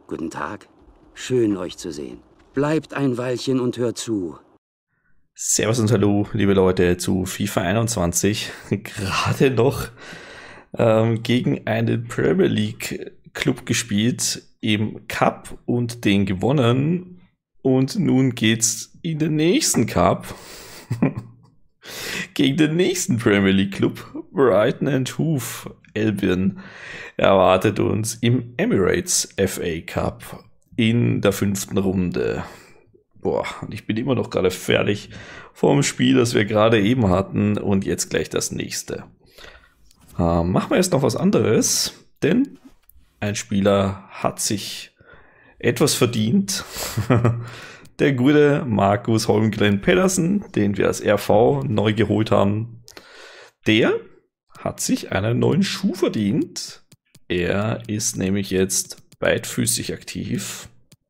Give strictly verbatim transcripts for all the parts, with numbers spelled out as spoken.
Guten Tag. Schön, euch zu sehen. Bleibt ein Weilchen und hört zu. Servus und hallo, liebe Leute, zu FIFA einundzwanzig. Gerade noch ähm, gegen einen Premier League Club gespielt im Cup und den gewonnen. Und nun geht's in den nächsten Cup gegen den nächsten Premier League Club, Brighton and Hove Albion, erwartet uns im Emirates F A Cup in der fünften Runde. Boah, und ich bin immer noch gerade fertig vom Spiel, das wir gerade eben hatten, und jetzt gleich das nächste. Äh, machen wir jetzt noch was anderes, denn ein Spieler hat sich etwas verdient. Der gute Marcus Holmgren Pedersen, den wir als R V neu geholt haben, der hat sich einen neuen Schuh verdient. Er ist nämlich jetzt beidfüßig aktiv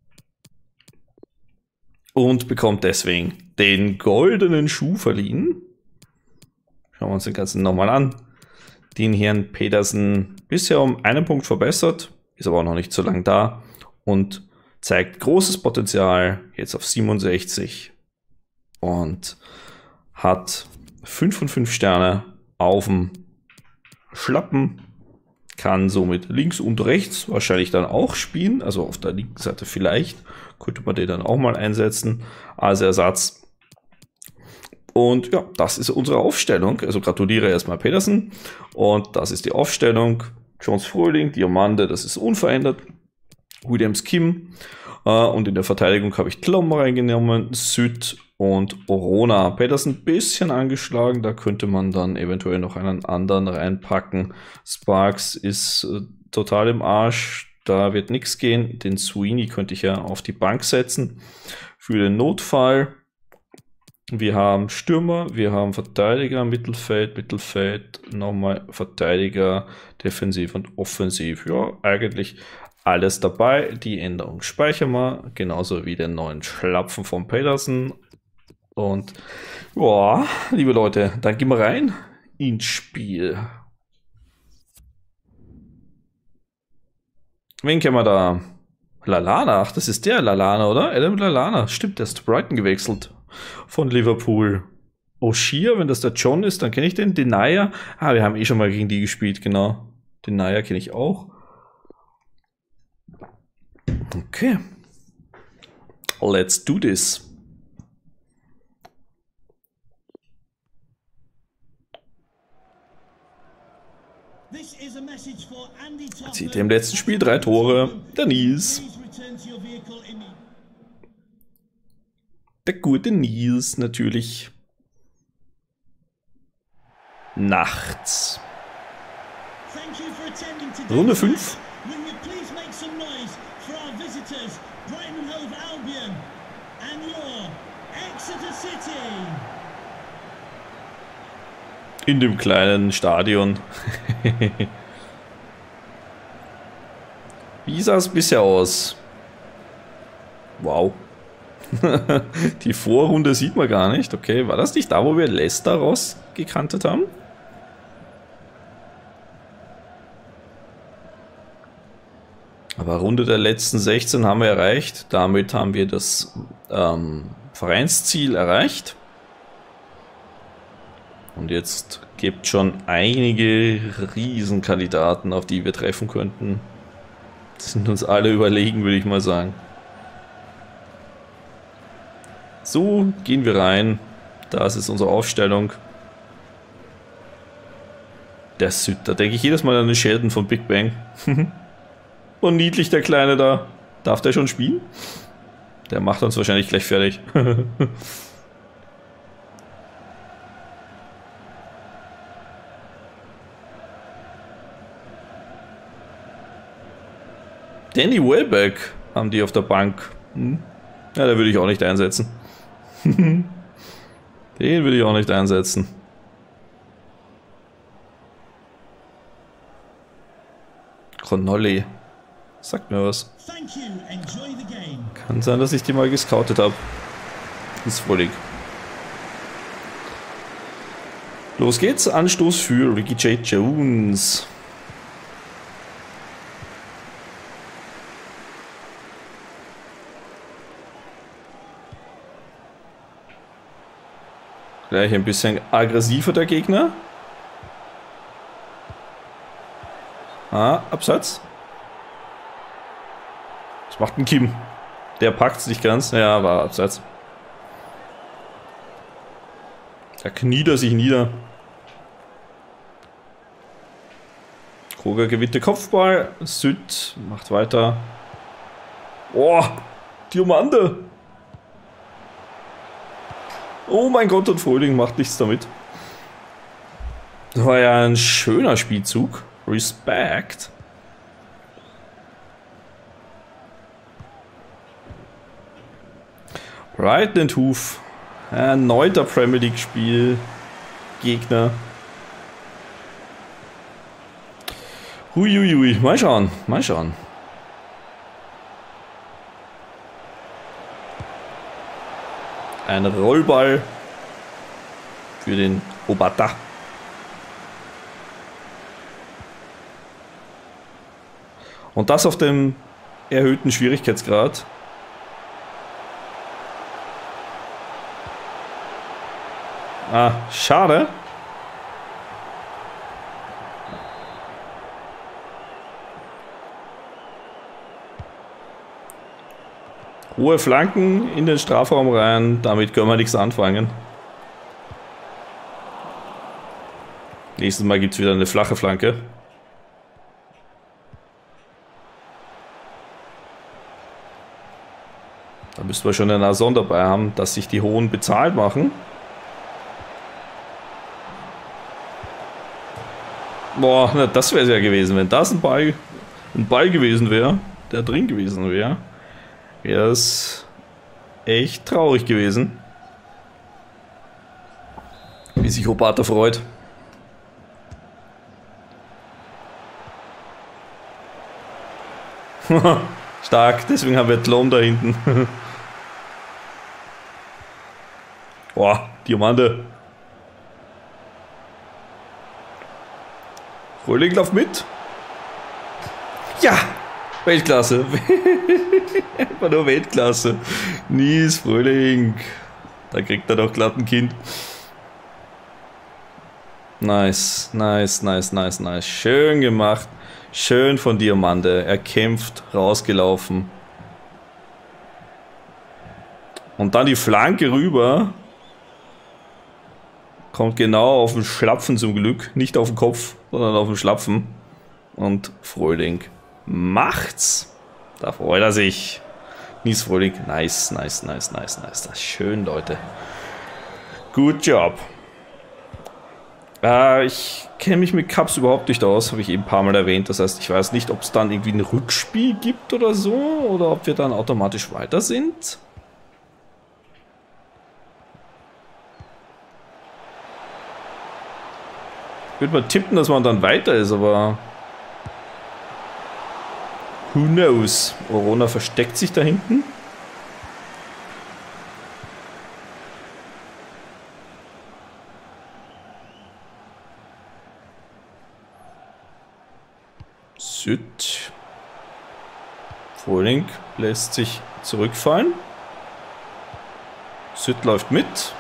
und bekommt deswegen den goldenen Schuh verliehen. Schauen wir uns den ganzen nochmal an. Den Herrn Pedersen bisher um einen Punkt verbessert, ist aber auch noch nicht so lange da und zeigt großes Potenzial, jetzt auf siebenundsechzig, und hat fünf von fünf Sterne auf dem Schlappen, kann somit links und rechts wahrscheinlich dann auch spielen, also auf der linken Seite vielleicht, könnte man den dann auch mal einsetzen als Ersatz. Und ja, das ist unsere Aufstellung, also gratuliere erstmal Pedersen, und das ist die Aufstellung. Jones Fröhling, Diamante, das ist unverändert. Williams Kim, äh, und in der Verteidigung habe ich Klom reingenommen, Süd und Orona. Pedersen ein bisschen angeschlagen, da könnte man dann eventuell noch einen anderen reinpacken. Sparks ist äh, total im Arsch, da wird nichts gehen. Den Sweeney könnte ich ja auf die Bank setzen für den Notfall. Wir haben Stürmer, wir haben Verteidiger, Mittelfeld, Mittelfeld, nochmal Verteidiger, Defensiv und Offensiv. Ja, eigentlich alles dabei. Die Änderung speichern wir, genauso wie den neuen Schlapfen von Pedersen. Und ja, liebe Leute, dann gehen wir rein ins Spiel. Wen kennen wir da? Lallana, ach, das ist der Lallana, oder? Adam Lallana, stimmt, der ist zu Brighton gewechselt von Liverpool. O'Shea, wenn das der John ist, dann kenne ich den. Denaya, ah, wir haben eh schon mal gegen die gespielt, genau. Denaya kenne ich auch. Okay. Let's do this. Zieht im letzten Spiel drei Tore. Der Nils. Der gute Nils natürlich. Nachts. Runde fünf. In dem kleinen Stadion. Wie sah es bisher aus? Wow. Die Vorrunde sieht man gar nicht. Okay, war das nicht da, wo wir Leicester rausgekantet haben? Aber Runde der letzten sechzehn haben wir erreicht. Damit haben wir das ähm, Vereinsziel erreicht. Und jetzt gibt es schon einige Riesenkandidaten, auf die wir treffen könnten. Das sind uns alle überlegen, würde ich mal sagen. So, gehen wir rein. Das ist unsere Aufstellung. Der Süd, da denke ich jedes Mal an den Sheldon von Big Bang. Und niedlich der Kleine da. Darf der schon spielen? Der macht uns wahrscheinlich gleich fertig. Danny Welbeck haben die auf der Bank. Hm? Ja, da würde ich auch nicht einsetzen. Den würde ich auch nicht einsetzen. Connolly. Sagt mir was. Kann sein, dass ich die mal gescoutet habe. Ist völlig. Los geht's. Anstoß für Ricky J. Jones. Gleich ein bisschen aggressiver der Gegner. Ah, Absatz. Was macht ein Kim? Der packt es nicht ganz. Ja, war Absatz. Da kniet er sich nieder. Kroger gewinnt den Kopfball. Süd macht weiter. Oh, Diamante. Oh mein Gott, und Fröhling macht nichts damit. Das war ja ein schöner Spielzug. Respekt. Brighton and Hove. Erneuter Premier League Spiel. Gegner. Huiuiui. Mal schauen. Mal schauen. Ein Rollball für den Obata. Und das auf dem erhöhten Schwierigkeitsgrad. Ah, schade. Hohe Flanken in den Strafraum rein, damit können wir nichts anfangen. Nächstes Mal gibt es wieder eine flache Flanke. Da müssten wir schon eine Nason dabei haben, dass sich die Hohen bezahlt machen. Boah, na, das wäre es ja gewesen. Wenn das ein Ball, ein Ball gewesen wäre, der drin gewesen wäre, wäre es echt traurig gewesen. Wie sich Obata freut. Stark, deswegen haben wir Tlom da hinten. Boah, Diamante. Fröhling läuft mit. Ja, Weltklasse. Einfach nur Weltklasse. Nies, Fröhling. Da kriegt er doch glatt ein Kind. Nice, nice, nice, nice, nice. Schön gemacht. Schön von Diamante. Er kämpft, rausgelaufen. Und dann die Flanke rüber. Kommt genau auf den Schlapfen zum Glück. Nicht auf den Kopf, sondern auf den Schlapfen. Und Fröhling macht's. Da freut er sich. Nies Fröhling. Nice, nice, nice, nice, nice. Das ist schön, Leute. Good job. Äh, ich kenne mich mit Cups überhaupt nicht aus, habe ich eben ein paar Mal erwähnt. Das heißt, ich weiß nicht, ob es dann irgendwie ein Rückspiel gibt oder so, oder ob wir dann automatisch weiter sind. Ich würde mal tippen, dass man dann weiter ist, aber who knows? Orona versteckt sich da hinten. Süd. Fröhling lässt sich zurückfallen. Süd läuft mit.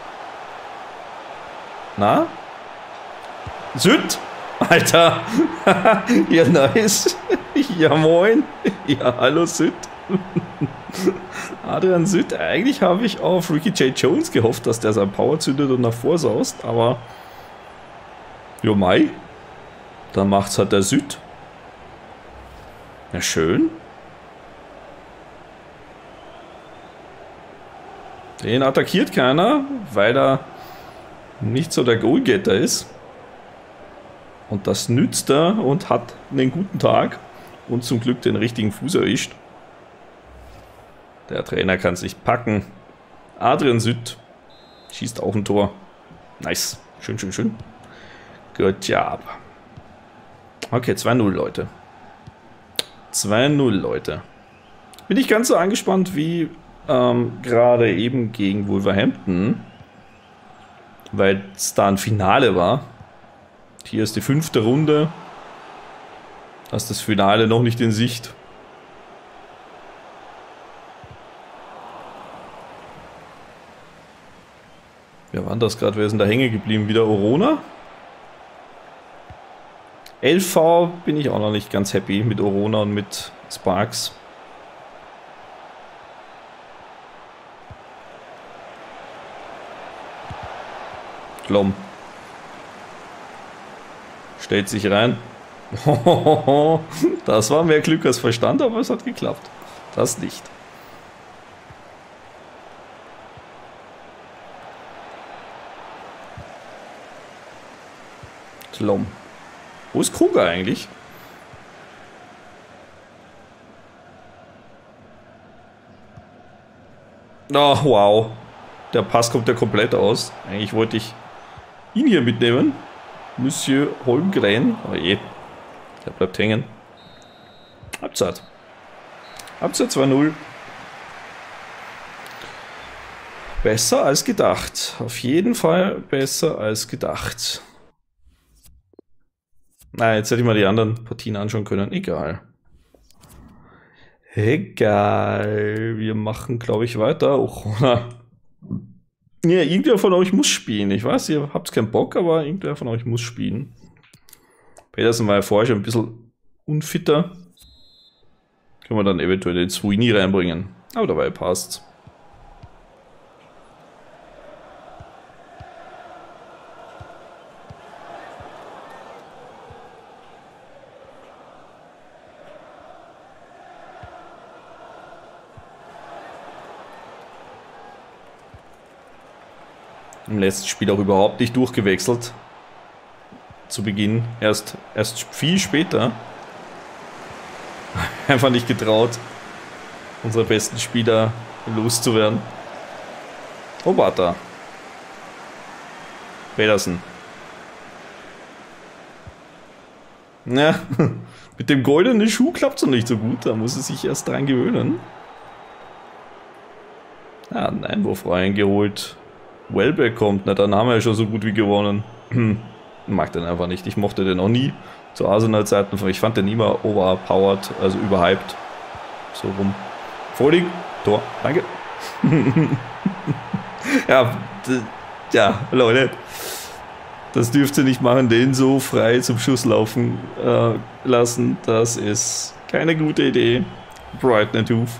Na? Süd? Alter! Ja, nice. Ja, moin. Ja, hallo Süd. Adrian Süd. Eigentlich habe ich auf Ricky J. Jones gehofft, dass der sein Power zündet und nach vorsaust, aber jo, Mai. Dann macht's halt der Süd. Ja, schön. Den attackiert keiner, weil er nicht so der Goalgetter ist. Und das nützt er und hat einen guten Tag und zum Glück den richtigen Fuß erwischt. Der Trainer kann es nicht packen. Adrian Süd schießt auch ein Tor. Nice. Schön, schön, schön. Good job. Okay, zwei null, Leute. zwei null, Leute. Bin ich ganz so angespannt wie ähm, gerade eben gegen Wolverhampton. Weil es da ein Finale war. Hier ist die fünfte Runde. Da ist das Finale noch nicht in Sicht. Wer war das gerade? Wer ist denn da hängen geblieben? Wieder Orona? L V bin ich auch noch nicht ganz happy mit Orona und mit Sparks. Klom. Stellt sich rein. Das war mehr Glück als Verstand, aber es hat geklappt. Das nicht. Klom. Wo ist Kruger eigentlich? Oh, wow. Der Pass kommt ja komplett aus. Eigentlich wollte ich ihn hier mitnehmen. Monsieur Holmgren. Oh je. Der bleibt hängen. Halbzeit. Halbzeit zwei null. Besser als gedacht. Auf jeden Fall besser als gedacht. Na, jetzt hätte ich mal die anderen Partien anschauen können. Egal. Egal. Wir machen, glaube ich, weiter. Oh, ja, irgendwer von euch muss spielen. Ich weiß, ihr habt keinen Bock, aber irgendwer von euch muss spielen. Pedersen war ja vorher schon ein bisschen unfitter. Können wir dann eventuell den Sweeney reinbringen. Aber dabei passt. Im letzten Spiel auch überhaupt nicht durchgewechselt. Zu Beginn. Erst, erst viel später. Einfach nicht getraut, unsere besten Spieler loszuwerden. Obata. Pedersen. Ja, mit dem goldenen Schuh klappt es noch nicht so gut. Da muss er sich erst dran gewöhnen. Ja, einen Einwurf reingeholt. Welbeck kommt, na dann haben wir ja schon so gut wie gewonnen. Mag den einfach nicht. Ich mochte den auch nie zu Arsenal-Zeiten. Ich fand den immer overpowered, also überhyped. So rum. Folding, Tor, danke. Ja, ja, Leute. Das dürft ihr nicht machen, den so frei zum Schuss laufen äh, lassen. Das ist keine gute Idee. Brighton and Hove.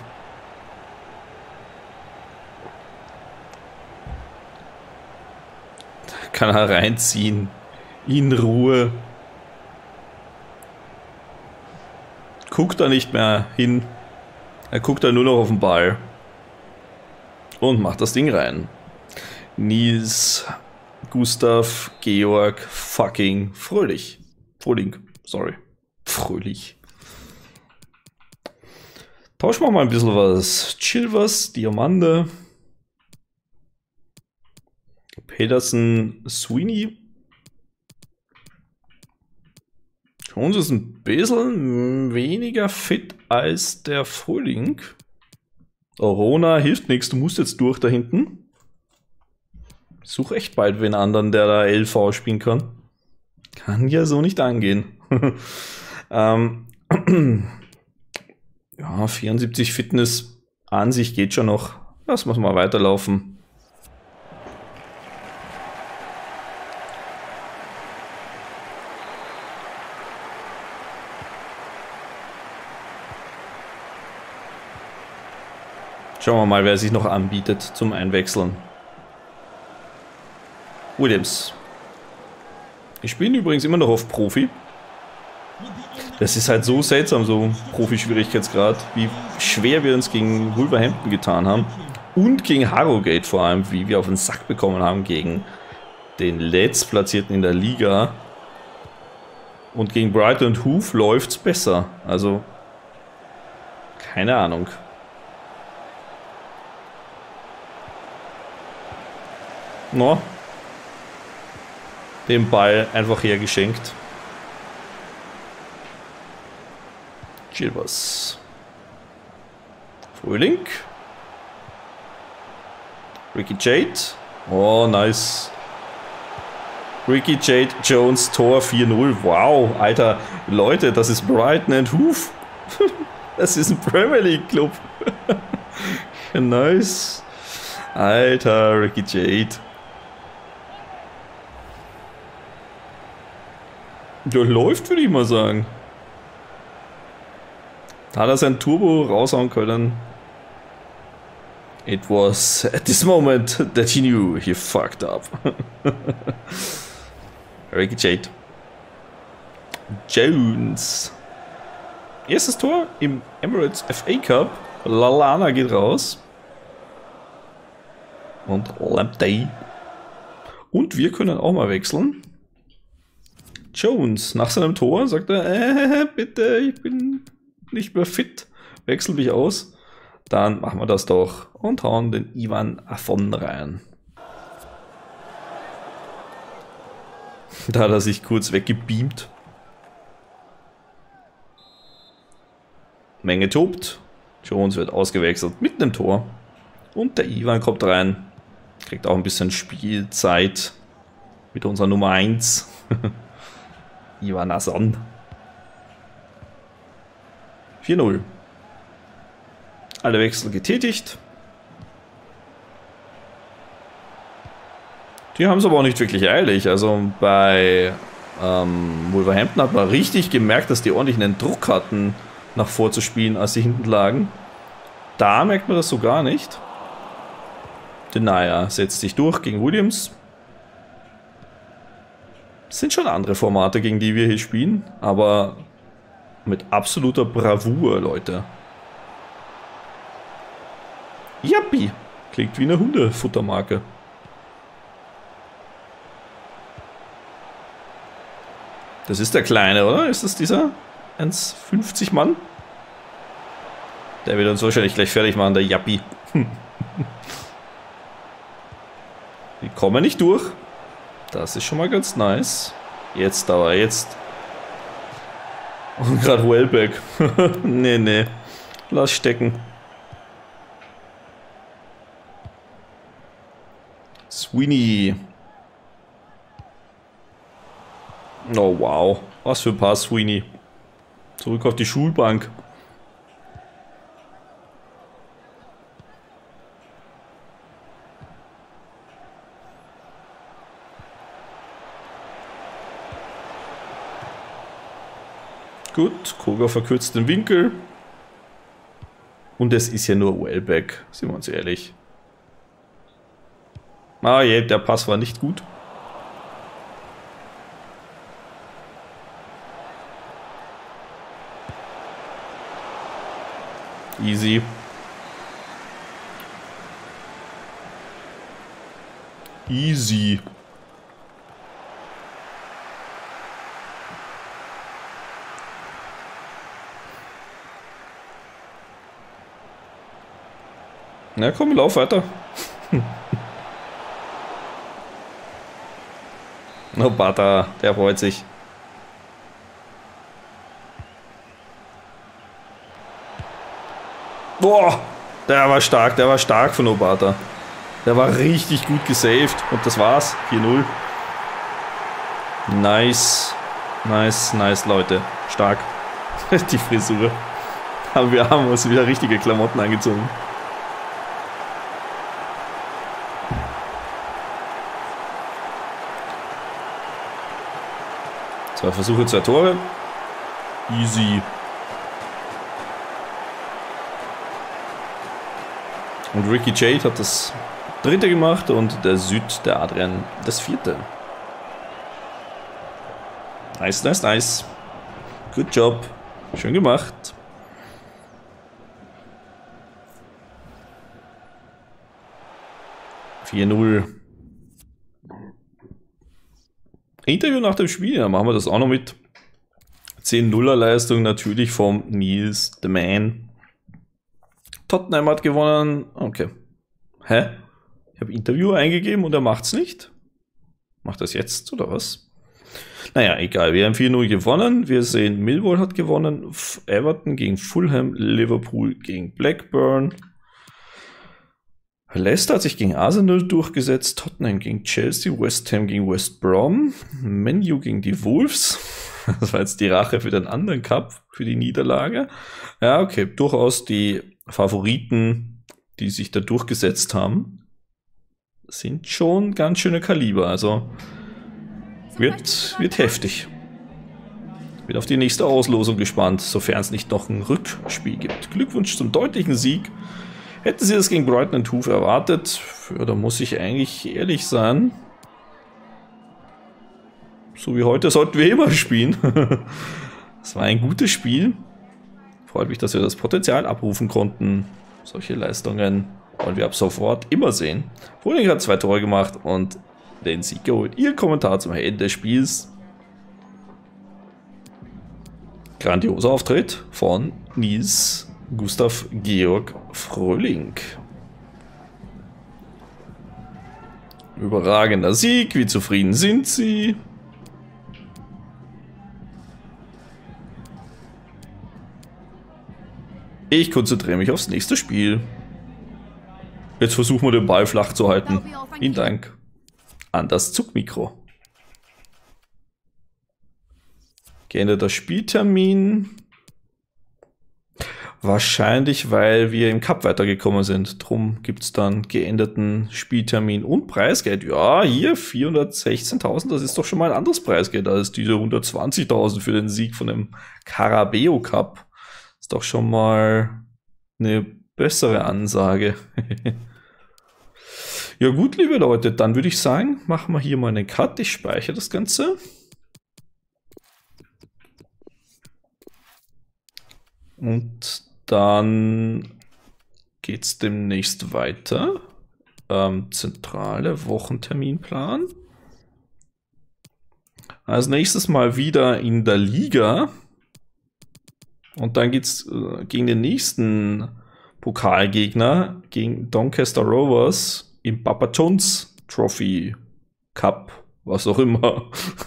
Kann er reinziehen. In Ruhe. Guckt da nicht mehr hin. Er guckt da nur noch auf den Ball. Und macht das Ding rein. Nils, Gustav, Georg, fucking Fröhlich. Fröhling, sorry. Fröhlich. Tauschen wir mal ein bisschen was. Chilvers, Diamande. Pedersen, Sweeney. Jones ist ein bisschen weniger fit als der Frühling. Orona hilft nichts, du musst jetzt durch da hinten. Ich suche echt bald wen anderen, der da L V spielen kann. Kann ja so nicht angehen. ähm, ja, vierundsiebzig Fitness an sich geht schon noch. Lass uns mal weiterlaufen. Schauen wir mal, wer sich noch anbietet zum Einwechseln. Williams. Ich spiele übrigens immer noch auf Profi. Das ist halt so seltsam, so Profi-Schwierigkeitsgrad, wie schwer wir uns gegen Wolverhampton getan haben. Und gegen Harrogate vor allem, wie wir auf den Sack bekommen haben gegen den Letztplatzierten in der Liga. Und gegen Brighton und Hove läuft es besser. Also, keine Ahnung. No. Den Ball einfach hergeschenkt. Chilvers. Frühling. Ricky Jade. Oh, nice. Ricky Jade Jones, Tor vier null. Wow, Alter. Leute, das ist Brighton and Hove. Das ist ein Premier League Club. Nice. Alter, Ricky Jade. Der läuft, würde ich mal sagen. Hat er sein Turbo raushauen können? It was at this moment that he knew he fucked up. Ricky Jade. Jones. Erstes Tor im Emirates F A Cup. Lallana geht raus. Und Lamptey. Und wir können auch mal wechseln. Jones, nach seinem Tor sagt er, äh, bitte, ich bin nicht mehr fit. Wechsel mich aus. Dann machen wir das doch und hauen den Ivan Afon rein. Da hat er sich kurz weggebeamt. Menge tobt. Jones wird ausgewechselt mit einem Tor. Und der Ivan kommt rein. Kriegt auch ein bisschen Spielzeit mit unserer Nummer eins. Ivan Afon. vier null. Alle Wechsel getätigt. Die haben es aber auch nicht wirklich eilig. Also bei ähm, Wolverhampton hat man richtig gemerkt, dass die ordentlich einen Druck hatten, nach vorzuspielen, als sie hinten lagen. Da merkt man das so gar nicht. Denayer setzt sich durch gegen Williams. Das sind schon andere Formate, gegen die wir hier spielen, aber mit absoluter Bravour, Leute. Jappi! Klingt wie eine Hundefuttermarke. Das ist der Kleine, oder? Ist das dieser eins fünfzig Mann? Der wird uns wahrscheinlich gleich fertig machen, der Jappi. Die kommen nicht durch. Das ist schon mal ganz nice. Jetzt aber, jetzt. Und gerade Welbeck. nee, nee. Lass stecken. Sweeney. Oh wow. Was für ein Pass, Sweeney. Zurück auf die Schulbank. Gut, Koga verkürzt den Winkel. Und es ist ja nur Welbeck, sind wir uns ehrlich. Ah je, der Pass war nicht gut. Easy. Easy. Na komm, lauf weiter. Oh, Bata, der freut sich. Boah, der war stark, der war stark von Obata. Der war richtig gut gesaved und das war's. vier null. Nice. Nice, nice, Leute. Stark. Die Frisur. Aber wir haben uns wieder richtige Klamotten angezogen. Zwei Versuche, zwei Tore. Easy. Und Ricky Jade hat das dritte gemacht und der Süd, der Adrian, das vierte. Nice, nice, nice. Good job. Schön gemacht. vier null. Interview nach dem Spiel, dann machen wir das auch noch mit. zehn nuller Leistung natürlich vom Nils the Man. Tottenham hat gewonnen. Okay. Hä? Ich habe Interview eingegeben und er macht's nicht. Macht das jetzt oder was? Naja, egal. Wir haben vier null gewonnen. Wir sehen, Millwall hat gewonnen. Everton gegen Fulham. Liverpool gegen Blackburn. Leicester hat sich gegen Arsenal durchgesetzt. Tottenham gegen Chelsea. West Ham gegen West Brom. Man U gegen die Wolves. Das war jetzt die Rache für den anderen Cup, für die Niederlage. Ja, okay. Durchaus die Favoriten, die sich da durchgesetzt haben, sind schon ganz schöne Kaliber. Also wird, wird heftig. Bin auf die nächste Auslosung gespannt, sofern es nicht noch ein Rückspiel gibt. Glückwunsch zum deutlichen Sieg. Hätten Sie das gegen Brighton and Hove erwartet? Ja, da muss ich eigentlich ehrlich sein. So wie heute sollten wir immer spielen. Das war ein gutes Spiel. Freut mich, dass wir das Potenzial abrufen konnten. Solche Leistungen wollen wir ab sofort immer sehen. Wohling hat zwei Tore gemacht und den Sieg geholt. Ihr Kommentar zum Ende des Spiels. Grandioser Auftritt von Nils Gustav Georg Fröhling. Überragender Sieg. Wie zufrieden sind Sie? Ich konzentriere mich aufs nächste Spiel. Jetzt versuchen wir den Ball flach zu halten. Vielen Dank an das Zugmikro. Geänderter Spieltermin. Wahrscheinlich, weil wir im Cup weitergekommen sind. Drum gibt es dann geänderten Spieltermin und Preisgeld. Ja, hier vierhundertsechzehntausend, das ist doch schon mal ein anderes Preisgeld als diese hundertzwanzigtausend für den Sieg von dem Carabeo Cup. Ist doch schon mal eine bessere Ansage. Ja gut, liebe Leute, dann würde ich sagen, machen wir hier mal einen Cut. Ich speichere das Ganze. Und dann geht es demnächst weiter. Ähm, zentrale Wochenterminplan. Als nächstes mal wieder in der Liga. Und dann geht es äh, gegen den nächsten Pokalgegner, gegen Doncaster Rovers im Papa John's Trophy Cup, was auch immer.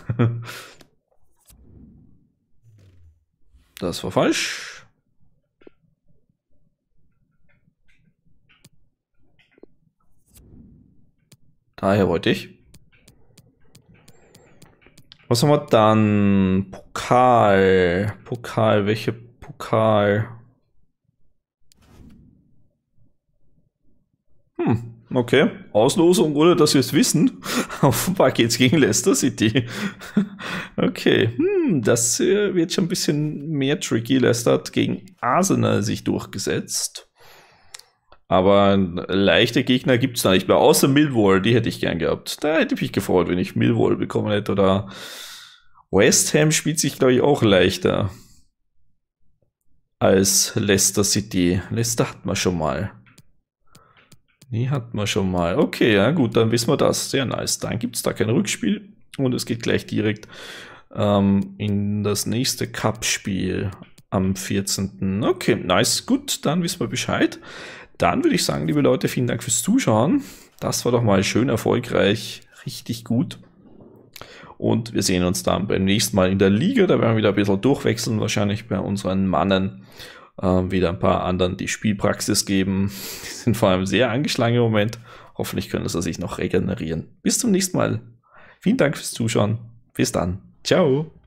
Das war falsch. Daher wollte ich. Was haben wir dann? Pokal. Pokal, welche Pokal? Hm, okay. Auslosung, ohne dass wir es wissen. Offenbar geht es gegen Leicester City. Okay, hm, das wird schon ein bisschen mehr tricky. Leicester hat gegen Arsenal sich durchgesetzt. Aber leichte Gegner gibt es da nicht mehr, außer Millwall, die hätte ich gern gehabt. Da hätte ich mich gefreut, wenn ich Millwall bekommen hätte. Oder West Ham spielt sich, glaube ich, auch leichter als Leicester City. Leicester hat man schon mal. Die hat man schon mal. Okay, ja gut, dann wissen wir das. Sehr nice. Dann gibt es da kein Rückspiel. Und es geht gleich direkt ähm, in das nächste Cup-Spiel am vierzehnten Okay, nice. Gut, dann wissen wir Bescheid. Dann würde ich sagen, liebe Leute, vielen Dank fürs Zuschauen. Das war doch mal schön erfolgreich, richtig gut. Und wir sehen uns dann beim nächsten Mal in der Liga. Da werden wir wieder ein bisschen durchwechseln, wahrscheinlich bei unseren Mannen. Ähm, wieder ein paar anderen, die Spielpraxis geben. Die sind vor allem sehr angeschlagen im Moment. Hoffentlich können sie sich noch regenerieren. Bis zum nächsten Mal. Vielen Dank fürs Zuschauen. Bis dann. Ciao.